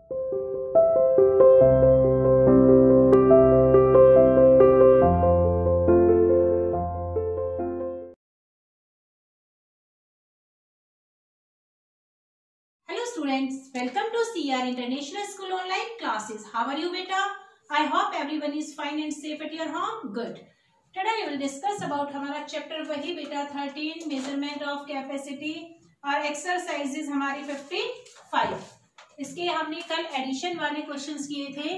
Students, welcome to CR International School online classes. How are you beta? I hope everyone is fine and safe at your home. Good. Today we will discuss about हमारा chapter वही बेटा 13 measurement of capacity और exercises हमारी 55. इसके हमने कल addition वाले questions किए थे,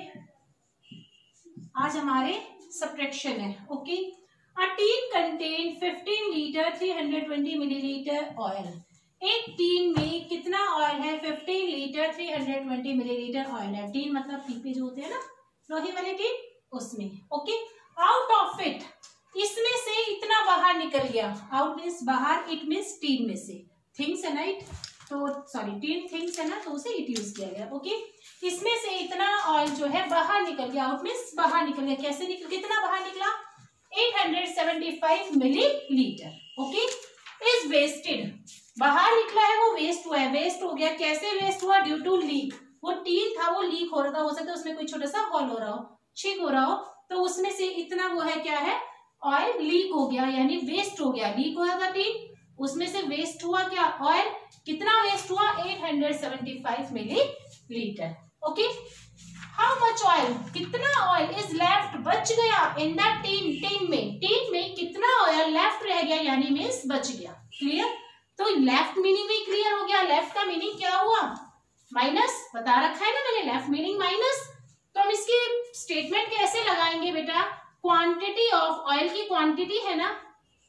आज हमारे सब्ट्रैक्शन है. Okay. A tin contain 15 litre 320 millilitre oil. एक टीन में कितना ऑयल है? 15 लीटर 320 मिलीलीटर ऑयल है. टीन मतलब पीपे जो होते हैं ना, लोहे वाले टीन, उसमें. ओके. आउट ऑफ इट, इसमें से इतना बाहर निकल गया. आउट मीन्स बाहर, इट मीन्स टीन में से. थिंग्स है ना इट, तो सॉरी टीन थिंग्स है ना, तो उसे इट यूज किया गया. ओके. इसमें से इतना ऑयल जो है बाहर निकल गया. आउट मीन्स बाहर निकल गया. कैसे निकल, कितना बाहर निकला? 875 मिलीलीटर. ओके. इज वेस्टेड, बाहर निकला है वो वेस्ट हुआ है. वेस्ट हो गया. कैसे वेस्ट हुआ? Due to leak. वो टीन था, वो लीक हो रहा था. हो सकता है उसमें कोई छोटा सा होल हो रहा हो, छींक हो रहा हो, तो उसमें से इतना वो है, क्या है, ऑयल लीक हो गया, यानी वेस्ट हो गया. लीक हो रहा था टीन, उसमें से वेस्ट हुआ क्या? ऑयल. कितना वेस्ट हुआ? 875 millilitre. Okay. How much oil, कितना ऑयल इज लेफ्ट, बच गया, इन द टीन. टीन में कितना ऑयल लेफ्ट रह गया, यानी मीन्स बच गया. क्लियर? तो लेफ्ट मीनिंग में क्लियर हो गया. लेफ्ट का मीनिंग क्या हुआ? माइनस. बता रखा है ना मैंने, लेफ्ट मीनिंग माइनस. तो हम इसकी स्टेटमेंट कैसे लगाएंगे बेटा? क्वांटिटी ऑफ ऑयल की क्वांटिटी है ना,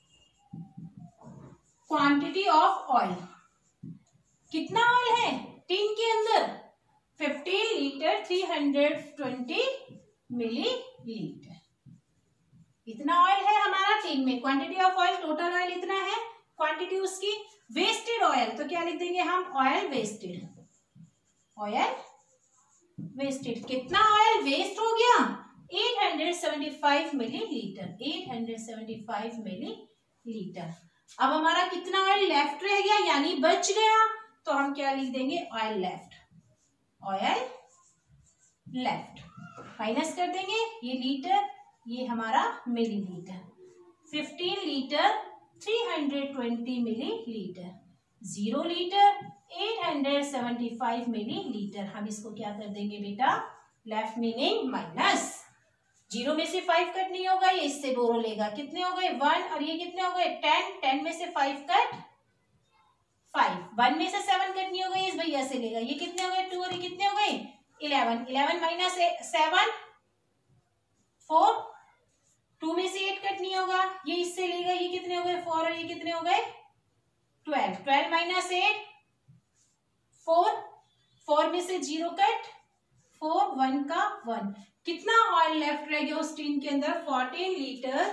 क्वांटिटी ऑफ ऑयल. कितना ऑयल है टीन के अंदर? 15 लीटर 320 मिलीलीटर. इतना ऑयल है हमारा टीन में. Quantity of oil, total oil इतना है. क्वांटिटी उसकी. वेस्टेड ऑयल, तो क्या लिख देंगे हम? Oil wasted. Oil wasted. कितना ऑयल वेस्ट हो गया? 875 मिलीलीटर. 875 मिलीलीटर. अब हमारा कितना ऑयल लेफ्ट रह गया, यानी बच गया, तो हम क्या लिख देंगे? Oil left. Oil left. Minus कर देंगे. ये लीटर, ये हमारा millilitre. 15 litre 320 millilitre. 0 litre 875 millilitre. हम इसको क्या कर देंगे बेटा? Left meaning minus. 0 में से 5 कट नहीं होगा, ये इससे बोरो लेगा. कितने हो गए? 1. और ये कितने हो गए? 10. 10 में से 5 कट 5. 1 में से 7 कट नहीं होगा, ये इस भैया से लेगा. ये कितने हो गए? 2. और ये कितने हो गए? 11. 11 माइनस 7 4. 2 में से 8 कट नहीं होगा, ये इससे लेगा. ये कितने हो गए? 4. और ये कितने हो गए? 12. 12 माइनस 8 4. 4 में से 0 कट 4. 1 का 1. कितना ऑयल लेफ्ट रह गया उस टीन के अंदर? 14 लीटर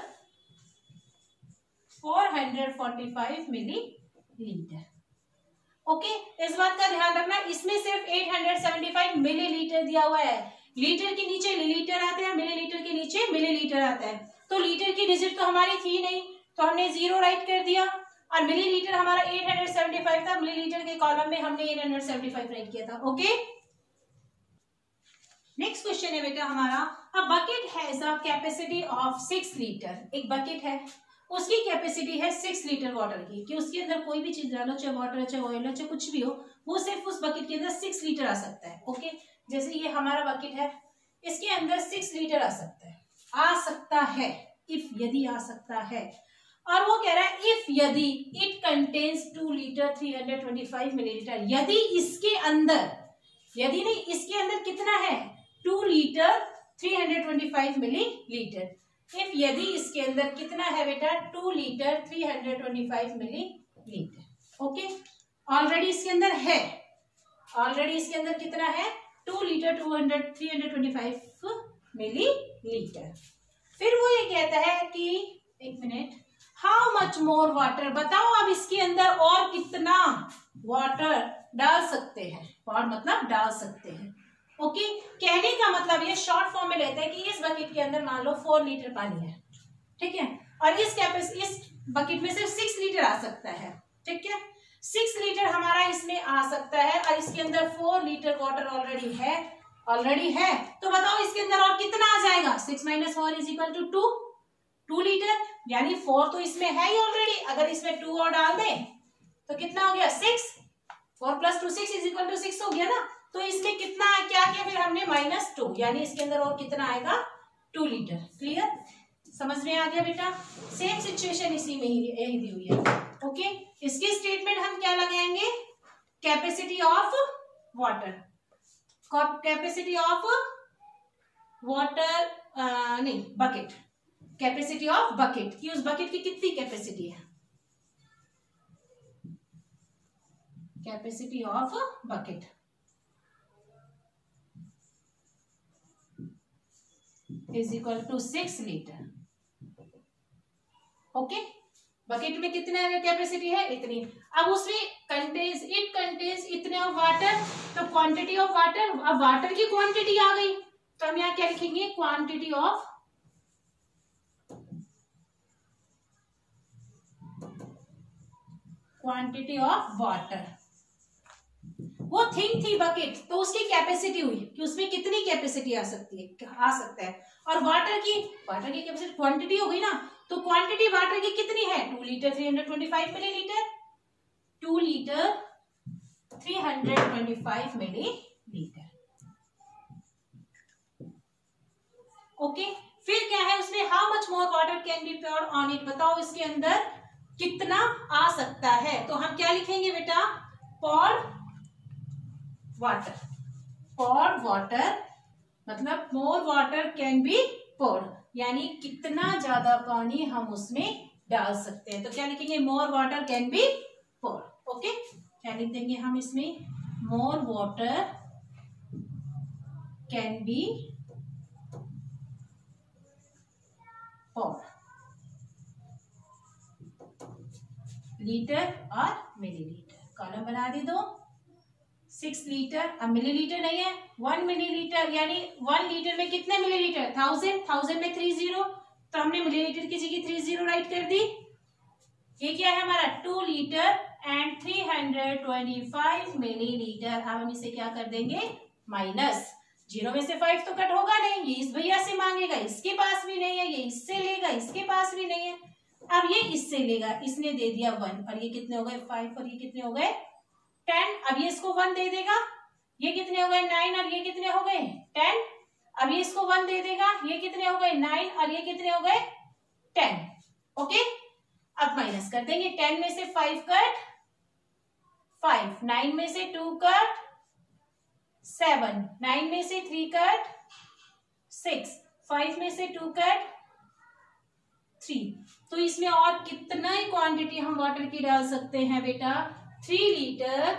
445 मिलीलीटर. ओके. इस बात का ध्यान रखना, इसमें सिर्फ 875 मिलीलीटर दिया हुआ है. लीटर के नीचे लीटर आते हैं, मिलीलीटर के नीचे मिलीलीटर आता है. तो लीटर की डिजिट तो हमारी थी नहीं, तो हमने 0 राइट कर दिया. और मिलीलीटर हमारा 875 था, मिलीलीटर के कॉलम में हमने 875 राइट किया था. ओके. नेक्स्ट क्वेश्चन है बेटा हमारा, a bucket has a capacity of 6 litre. एक बकेट है, उसकी कैपेसिटी है 6 लीटर वाटर की, कि उसके अंदर कोई भी चीज डालो, चाहे वाटर, चाहे ऑयल, चाहे कुछ भी हो, वो सिर्फ उस बकेट के अंदर 6 लीटर आ सकता है. ओके. जैसे ये हमारा बकेट है, इसके अंदर 6 लीटर आ सकता है. आ सकता है, इफ, यदि आ सकता है. और वो कह रहा है इफ, यदि, इट कंटेन्स 2 लीटर 325 मिलीलीटर. यदि इसके अंदर, यदि नहीं, इसके अंदर कितना है? 2 लीटर 325 मिलीलीटर. इफ, यदि इसके अंदर कितना है बेटा? 2 लीटर 325 मिलीलीटर. ओके. ऑलरेडी इसके अंदर है, ऑलरेडी इसके अंदर कितना है? 2 लीटर 325 मिलीलीटर. फिर वो ये कहता है कि, एक minute, how much more water, बताओ अब इसके अंदर और कितना वाटर डाल सकते हैं. और मतलब डाल सकते हैं. ओके. कहने का मतलब ये शॉर्ट फॉर्म में लेते हैं कि इस बकेट के अंदर मान लो 4 लीटर पानी है, ठीक है, और इस बकेट में सिर्फ 6 लीटर आ सकता है. ठीक है. 6 लीटर हमारा इसमें आ सकता है और इसके अंदर 4 लीटर वाटर ऑलरेडी है। तो बताओ इसके अंदर और कितना आ जाएगा? 6 - 4 = 2 लीटर, यानी 4 तो इसमें है ही ऑलरेडी। अगर इसमें 2 और डाल दें तो कितना हो गया? 6। 4 + 2 6 = 6 हो गया ना। तो इसमें कितना है, क्या किया फिर हमने? -2, यानी इसके अंदर और कितना आएगा? 2 लीटर। क्लियर? समझ में आ गया बेटा? सेम सिचुएशन इसी में ही दी हुई है। ओके, इसकी स्टेटमेंट हम क्या लगाएंगे? Capacity of water, capacity of water नहीं, बकेट, कैपेसिटी ऑफ बकेट कि उस बकेट की कितनी कैपेसिटी है। Capacity of bucket = 6 litre. Okay, bucket में कितने कैपेसिटी है? इतनी। अब उसमें इट कंटेन्स इतने ऑफ वाटर, तो क्वांटिटी ऑफ वाटर, अब वाटर की क्वांटिटी आ गई तो हम यहाँ क्या लिखेंगे? Quantity of water. वो थिंग थी बकेट, तो उसकी कैपेसिटी हुई कि उसमें कितनी कैपेसिटी आ सकती है, आ सकता है। और वाटर की कैपेसिटी क्वांटिटी हो गई ना, तो क्वांटिटी वाटर की कितनी है? 2 litre 325 millilitre. 2 litre 325 millilitre. Okay, फिर क्या है उसमें? How much more water can be poured on it. बताओ इसके अंदर कितना आ सकता है। तो हम क्या लिखेंगे बेटा? पोर्ड वाटर मतलब more water can be poured, यानी कितना ज्यादा पानी हम उसमें डाल सकते हैं। तो क्या लिखेंगे? More water can be poured. Okay, क्या लिख देंगे हम इसमें? More water can be poured, litre और मिलीलीटर। कॉलम बना दी दो। 6 लीटर, अब मिलीलीटर नहीं है, 1 मिलीलीटर, यानी 1 लीटर में कितने मिलीलीटर? 1000 में 30, तो हमने मिलीलीटर की जगह 30 राइट कर दी। ये क्या है हमारा? 2 लीटर एंड 325 मिलीलीटर। अब हम इसे क्या कर देंगे? माइनस। 0 में से 5 तो कट होगा नहीं, ये इस भैया से मांगेगा, इसके पास भी नहीं है, ये इससे लेगा, इसके पास भी नहीं है। अब ये इससे लेगा, इसने दे दिया 1, और ये कितने हो गए? 5, और ये कितने हो गए? 10। अब ये इसको 1 दे देगा, ये कितने हो गए? 9, और ये कितने हो गए? 10। अब ये इसको 1 दे देगा, ये कितने हो गए? 9, और ये कितने हो गए? 10। ओके, अब माइनस कर देंगे। 10 में से 5 कट 5, 9 में से 2 कट 7, 9 में से 3 कट 6, 5 में से 2 कट 3। तो इसमें और कितना ही क्वांटिटी हम वाटर की डाल सकते हैं बेटा? 3 लीटर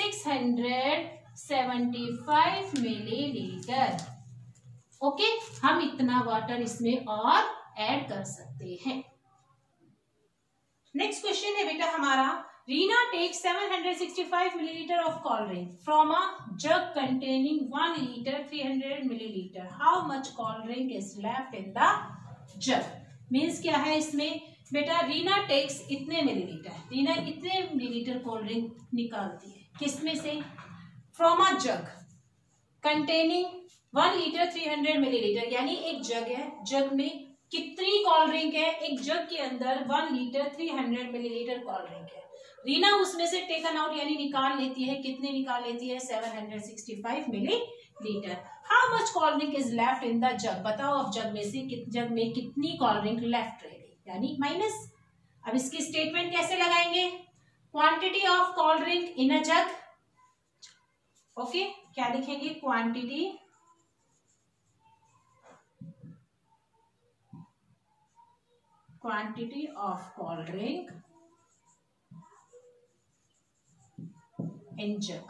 675 मिलीलीटर। ओके, हम इतना वाटर इसमें और ऐड कर सकते हैं। नेक्स्ट क्वेश्चन है बेटा हमारा, Reena takes 765 millilitre of cold drink from a jug containing 1 litre 300 millilitre. How much cold drink is left in the jug? Means क्या है इसमें बेटा? रीना टेक्स इतने मिलीलीटर, रीना इतने मिलीलीटर कोल्ड ड्रिंक निकालती है, किसमें से? From a jug containing 1 litre 300 millilitre, यानी एक जग है, जग में कितनी कोल्ड ड्रिंक है? एक जग के अंदर 1 लीटर 300 मिलीलीटर कोल्ड ड्रिंक है। रीना उसमें से टेकन आउट यानी निकाल लेती है, कितने निकाल लेती है? 765 millilitre. How much cold drink is left in the jug? बताओ अब जग में से जग में कितनी कोल्ड ड्रिंक लेफ्ट रह गई, यानी माइनस। अब इसकी स्टेटमेंट कैसे लगाएंगे? Quantity of cold drink in a jug. Okay, क्या लिखेंगे? Quantity of cold drink in jug.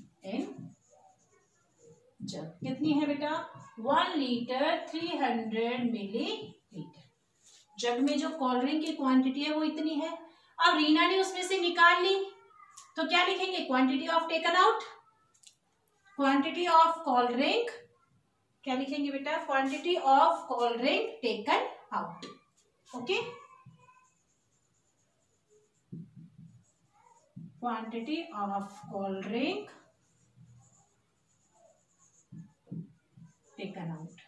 कितनी है बेटा? 1 लीटर 300 मिलीलीटर। जग में जो कोल्ड ड्रिंक की क्वांटिटी है वो इतनी है। अब रीना ने उसमें से निकाल ली, तो क्या लिखेंगे? Quantity of taken out, quantity of cold drink, क्या लिखेंगे बेटा? Quantity of cold drink taken out. Okay, quantity of cold drink taken out.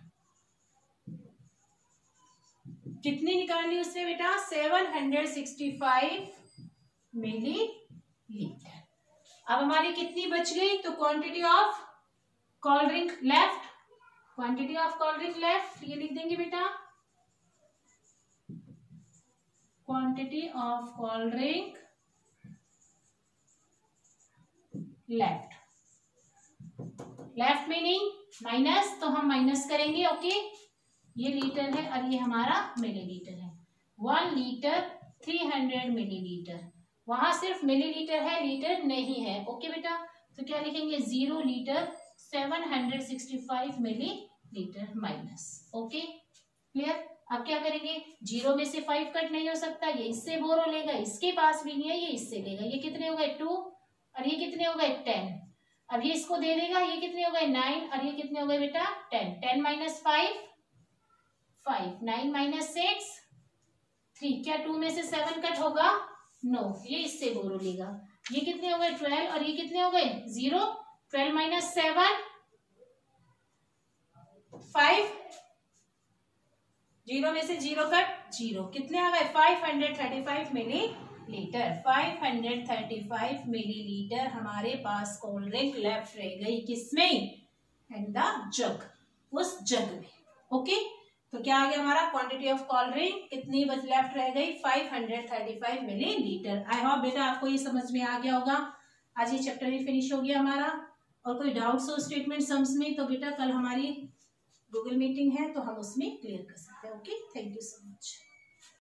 कितनी निकालनी उससे बेटा? 765 मिलीलीटर। अब हमारी कितनी बच गई? तो quantity of cold drink left, quantity of cold drink left ये लिख देंगे बेटा, quantity of cold drink left. Left meaning minus, तो हम माइनस करेंगे। ओके, ये लीटर है और ये हमारा मिलीलीटर है। 1 लीटर 300 मिलीलीटर, वहां सिर्फ मिलीलीटर है, लीटर नहीं है। ओके बेटा, तो क्या लिखेंगे? 0 litre 765 millilitre minus. Okay clear. अब क्या करेंगे? 0 में से 5 कट नहीं हो सकता, ये इससे बोरो लेगा, इसके पास भी नहीं है, ये इससे लेगा। ये कितने हो गए? 2 और ये कितने हो गए? 10। अब ये इसको दे देगा, ये कितने हो गए? 9 और ये कितने हो गए बेटा? 10। 10 माइनस 5 5, 9 माइनस 6 3। क्या 2 में से 7 कट होगा? नो, ये इससे बोरो लेगा। ये कितने हो गए? 12 और ये कितने हो गए? 0। 12 माइनस 7 5, 0 में से 0 कट 0। कितने आ गए? 535 मिलीलीटर। 535 मिलीलीटर हमारे पास कोल्ड ड्रिंक लेफ्ट रह गई। किसमें? इन द जग, उस जग में। ओके, तो क्या आ गया हमारा? क्वांटिटी ऑफ कोल्ड ड्रिंक कितनी बच लेफ्ट रह गई? 535 मिलीलीटर। आई होप बेटा आपको ये समझ में आ गया होगा। आज ये चैप्टर भी फिनिश हो गया हमारा। और कोई डाउट्स हो स्टेटमेंट सम्स में तो बेटा कल हमारी गूगल मीटिंग है, तो हम उसमें क्लियर कर सकते हैं। Okay, thank you so much.